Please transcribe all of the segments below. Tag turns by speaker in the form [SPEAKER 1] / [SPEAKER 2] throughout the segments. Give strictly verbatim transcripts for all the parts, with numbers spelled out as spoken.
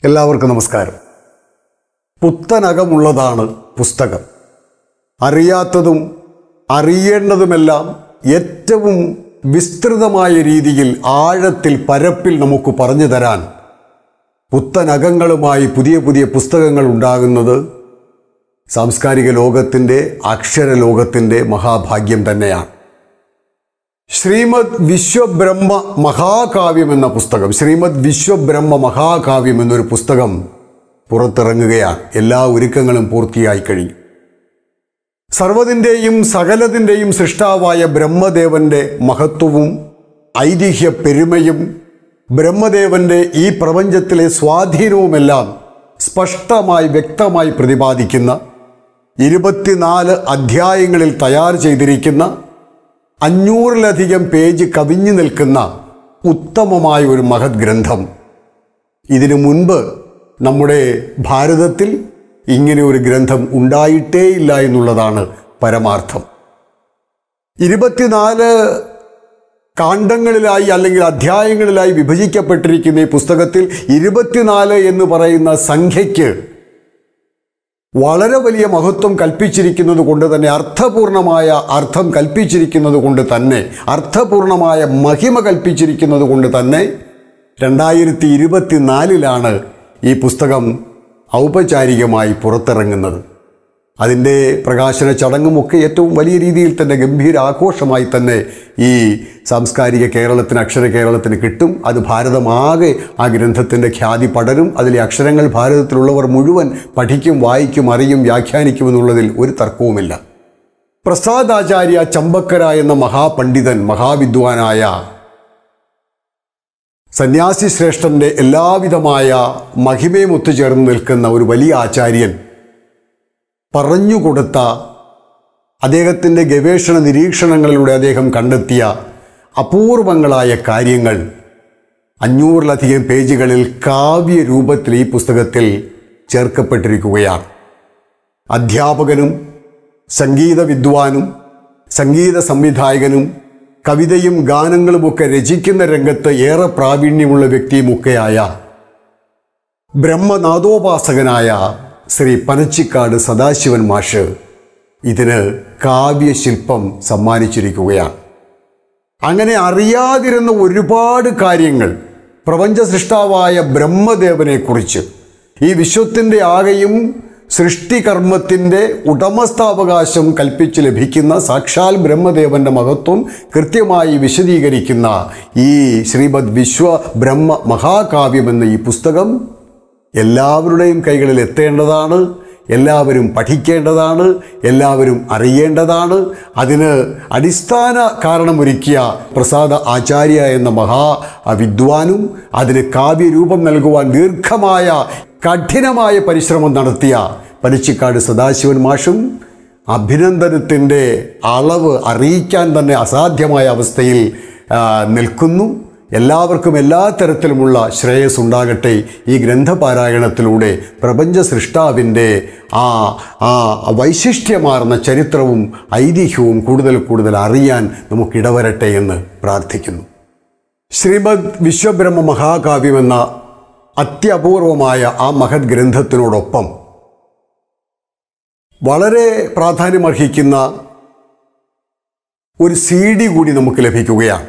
[SPEAKER 1] എല്ലാവർക്കും നമസ്കാരം. പുത്തനകമുള്ളതാണ് പുസ്തകം. അറിയാത്തതും അറിയേണ്ടതുമെല്ലാം ഏറ്റവും വിസ്തൃതമായ രീതിയിൽ ആഴത്തിൽ പരപ്പിൽ നമുക്ക് പറഞ്ഞു തരാൻ പുത്തനകങ്ങളുമായി പുതിയ പുതിയ പുസ്തകങ്ങൾ ഉണ്ടാകുന്നത് സാംസ്കാരിക ലോകത്തിൻ്റെ അക്ഷരലോകത്തിൻ്റെ മഹാഭാഗ്യം തന്നെയാണ്. ശ്രീമദ് വിശ്വബ്രഹ്മ മഹാകാവ്യം എന്ന പുസ്തകം ശ്രീമദ് വിശ്വബ്രഹ്മ മഹാകാവ്യം എന്നൊരു പുസ്തകം പുറത്തിറങ്ങുകയാണ്. എല്ലാ ഒരുക്കങ്ങളും പൂർത്തിയായി കഴിഞ്ഞു. സർവ്വതിൻ്റെയും സകലതിൻ്റെയും സൃഷ്ടാവായ ബ്രഹ്മദേവൻ്റെ മഹത്വവും ഐതിഹ്യ പെരുമയും ബ്രഹ്മദേവൻ്റെ ഈ പ്രപഞ്ചത്തിലെ സ്വാധീനവുമെല്ലാം സ്പഷ്ടമായി വ്യക്തമായി പ്രതിപാദിക്കുന്ന ഇരുപത്തിനാല് അധ്യായങ്ങളിൽ തയ്യാർ ചെയ്തിരിക്കുന്ന അഞ്ഞൂറിലധികം പേജ് കവിഞ്ഞു നിൽക്കുന്ന ഉത്തമമായ ഒരു മഹത് ഗ്രന്ഥം. ഇതിനു മുൻപ് നമ്മുടെ ഭാരതത്തിൽ ഇങ്ങനെ ഒരു ഗ്രന്ഥം ഉണ്ടായിട്ടേയില്ല എന്നുള്ളതാണ് പരമാർത്ഥം. ഇരുപത്തിനാല് കാണ്ഡങ്ങളിലായി അല്ലെങ്കിൽ അധ്യായങ്ങളിലായി വിഭജിക്കപ്പെട്ടിരിക്കുന്ന ഈ പുസ്തകത്തിൽ ഇരുപത്തിനാല് എന്ന് പറയുന്ന സംഖ്യയ്ക്ക് വളരെ വലിയ മഹത്വം കൽപ്പിച്ചിരിക്കുന്നത് കൊണ്ട് തന്നെ അർത്ഥപൂർണമായ അർത്ഥം കൽപ്പിച്ചിരിക്കുന്നത് കൊണ്ട് തന്നെ അർത്ഥപൂർണമായ മഹിമ കൽപ്പിച്ചിരിക്കുന്നത് കൊണ്ട് തന്നെ രണ്ടായിരത്തി ഇരുപത്തിനാലിലാണ് ഈ പുസ്തകം ഔപചാരികമായി പുറത്തിറങ്ങുന്നത്. അതിൻ്റെ പ്രകാശന ചടങ്ങുമൊക്കെ ഏറ്റവും വലിയ രീതിയിൽ തന്നെ ഗംഭീര ആഘോഷമായി തന്നെ ഈ സാംസ്കാരിക കേരളത്തിന് അക്ഷര കേരളത്തിന് കിട്ടും. അത് ഭാരതമാകെ ആ ഗ്രന്ഥത്തിൻ്റെ ഖ്യാതി പടരും. അതിലെ അക്ഷരങ്ങൾ ഭാരതത്തിലുള്ളവർ മുഴുവൻ പഠിക്കും, വായിക്കും, അറിയും, വ്യാഖ്യാനിക്കുമെന്നുള്ളതിൽ ഒരു തർക്കവുമില്ല. പ്രസാദാചാര്യ ചമ്പക്കര എന്ന മഹാപണ്ഡിതൻ, മഹാവിദ്വാനായ സന്യാസി ശ്രേഷ്ഠൻ്റെ എല്ലാവിധമായ മഹിമയും ഒത്തുചേർന്ന് നിൽക്കുന്ന ഒരു വലിയ ആചാര്യൻ പറഞ്ഞുകൊടുത്ത, അദ്ദേഹത്തിൻ്റെ ഗവേഷണ നിരീക്ഷണങ്ങളിലൂടെ അദ്ദേഹം കണ്ടെത്തിയ അപൂർവങ്ങളായ കാര്യങ്ങൾ അഞ്ഞൂറിലധികം പേജുകളിൽ കാവ്യരൂപത്തിൽ ഈ പുസ്തകത്തിൽ ചേർക്കപ്പെട്ടിരിക്കുകയാണ്. അധ്യാപകനും സംഗീത വിദ്വാനും സംഗീത സംവിധായകനും കവിതയും ഗാനങ്ങളുമൊക്കെ രചിക്കുന്ന രംഗത്ത് ഏറെ പ്രാവീണ്യമുള്ള വ്യക്തിയുമൊക്കെയായ ബ്രഹ്മനാദോപാസകനായ ശ്രീ പനച്ചിക്കാട് സദാശിവൻ മാഷ് ഇതിന് കാവ്യശില്പം സമ്മാനിച്ചിരിക്കുകയാണ്. അങ്ങനെ അറിയാതിരുന്ന ഒരുപാട് കാര്യങ്ങൾ പ്രപഞ്ച സൃഷ്ടാവായ ബ്രഹ്മദേവനെക്കുറിച്ച്, ഈ വിശ്വത്തിൻ്റെ ആകെയും സൃഷ്ടികർമ്മത്തിൻ്റെ ഉടമസ്ഥാവകാശം കൽപ്പിച്ച് ലഭിക്കുന്ന സാക്ഷാൽ ബ്രഹ്മദേവൻ്റെ മഹത്വം കൃത്യമായി വിശദീകരിക്കുന്ന ഈ ശ്രീമദ് വിശ്വബ്രഹ്മ മഹാകാവ്യം എന്ന ഈ പുസ്തകം എല്ലാവരുടെയും കൈകളിൽ എത്തേണ്ടതാണ്. എല്ലാവരും പഠിക്കേണ്ടതാണ്, എല്ലാവരും അറിയേണ്ടതാണ്. അതിന് അടിസ്ഥാന കാരണമൊരുക്കിയ പ്രസാദ ആചാര്യ എന്ന മഹാ വിദ്വാനും അതിന് കാവ്യരൂപം നൽകുവാൻ ദീർഘമായ കഠിനമായ പരിശ്രമം നടത്തിയ പനച്ചിക്കാട് സദാശിവൻ മാഷും അഭിനന്ദനത്തിൻ്റെ അളവ് അറിയിക്കാൻ തന്നെ അസാധ്യമായ അവസ്ഥയിൽ നിൽക്കുന്നു. എല്ലാവർക്കും എല്ലാ തരത്തിലുമുള്ള ശ്രേയസ് ഉണ്ടാകട്ടെ. ഈ ഗ്രന്ഥപാരായണത്തിലൂടെ പ്രപഞ്ച സൃഷ്ടാവിൻ്റെ ആ ആ വൈശിഷ്ട്യമാർന്ന ചരിത്രവും ഐതിഹ്യവും കൂടുതൽ കൂടുതൽ അറിയാൻ നമുക്കിടവരട്ടെ എന്ന് പ്രാർത്ഥിക്കുന്നു. ശ്രീമദ് വിശ്വബ്രഹ്മ മഹാകാവ്യം എന്ന അത്യപൂർവമായ ആ മഹത് ഗ്രന്ഥത്തിനോടൊപ്പം വളരെ പ്രാധാന്യമർഹിക്കുന്ന ഒരു സി ഡി കൂടി നമുക്ക് ലഭിക്കുകയാണ്.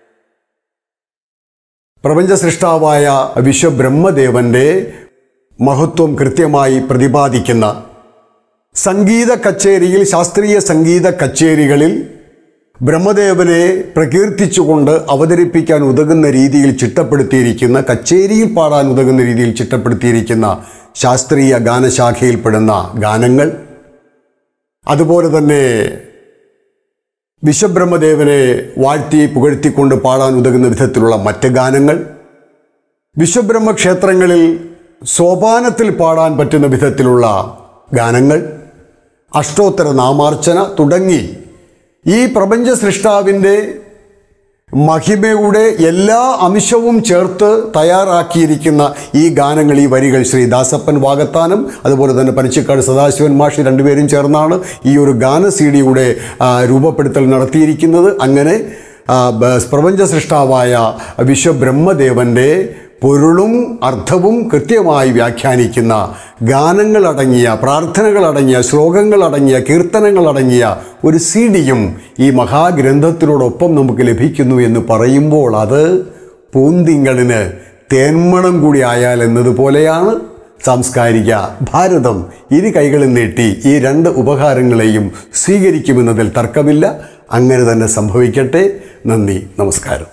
[SPEAKER 1] പ്രപഞ്ച സൃഷ്ടാവായ വിശ്വബ്രഹ്മദേവൻ്റെ മഹത്വം കൃത്യമായി പ്രതിപാദിക്കുന്ന സംഗീത കച്ചേരിയിൽ, ശാസ്ത്രീയ സംഗീത കച്ചേരികളിൽ ബ്രഹ്മദേവനെ പ്രകീർത്തിച്ചുകൊണ്ട് അവതരിപ്പിക്കാൻ ഉതകുന്ന രീതിയിൽ ചിട്ടപ്പെടുത്തിയിരിക്കുന്ന, കച്ചേരിയിൽ പാടാൻ ഉതകുന്ന രീതിയിൽ ചിട്ടപ്പെടുത്തിയിരിക്കുന്ന ശാസ്ത്രീയ ഗാനശാഖയിൽപ്പെടുന്ന ഗാനങ്ങൾ, അതുപോലെ തന്നെ വിശ്വബ്രഹ്മദേവനെ വാഴ്ത്തി പുകഴ്ത്തിക്കൊണ്ട് പാടാൻ ഉതകുന്ന വിധത്തിലുള്ള മറ്റ് ഗാനങ്ങൾ, വിശ്വബ്രഹ്മ ക്ഷേത്രങ്ങളിൽ സോപാനത്തിൽ പാടാൻ പറ്റുന്ന വിധത്തിലുള്ള ഗാനങ്ങൾ, അഷ്ടോത്തര നാമാർച്ചന തുടങ്ങി ഈ പ്രപഞ്ച സൃഷ്ടാവിൻ്റെ മഹിമയുടെ എല്ലാ അംശവും ചേർത്ത് തയ്യാറാക്കിയിരിക്കുന്ന ഈ ഗാനങ്ങൾ, ഈ വരികൾ ശ്രീ ദാസപ്പൻ വാകത്താനം അതുപോലെ തന്നെ പനച്ചിക്കാട് സദാശിവൻ മാഷി രണ്ടുപേരും ചേർന്നാണ് ഈ ഒരു ഗാന സി ഡിയുടെ രൂപപ്പെടുത്തൽ നടത്തിയിരിക്കുന്നത്. അങ്ങനെ പ്രപഞ്ച സൃഷ്ടാവായ വിശ്വബ്രഹ്മദേവൻ്റെ പൊരുളും അർത്ഥവും കൃത്യമായി വ്യാഖ്യാനിക്കുന്ന ഗാനങ്ങളടങ്ങിയ, പ്രാർത്ഥനകളടങ്ങിയ, ശ്ലോകങ്ങളടങ്ങിയ, കീർത്തനങ്ങളടങ്ങിയ ഒരു സി ഡിയും ഈ മഹാഗ്രന്ഥത്തിനോടൊപ്പം നമുക്ക് ലഭിക്കുന്നു എന്ന് പറയുമ്പോൾ അത് പൂന്തിങ്കളിന് തേന്മണം കൂടി ആയാൽ എന്നതുപോലെയാണ്. സാംസ്കാരിക ഭാരതം ഇരു കൈകളും നീട്ടി ഈ രണ്ട് ഉപഹാരങ്ങളെയും സ്വീകരിക്കുമെന്നതിൽ തർക്കമില്ല. അങ്ങനെ തന്നെ സംഭവിക്കട്ടെ. നന്ദി, നമസ്കാരം.